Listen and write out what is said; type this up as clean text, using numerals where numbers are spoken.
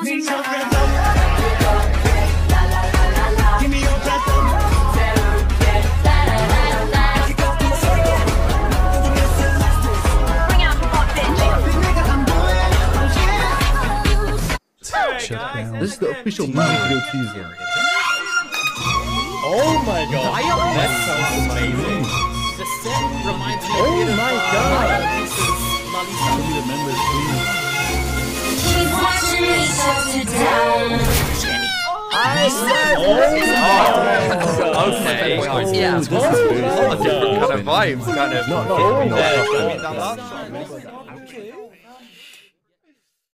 This is the official music video teaser. Oh my god! That sounds amazing. The set reminds me of Oh my god! Keep watching me shut you down. Okay. Yeah. This is a different kind of vibe. Kind of.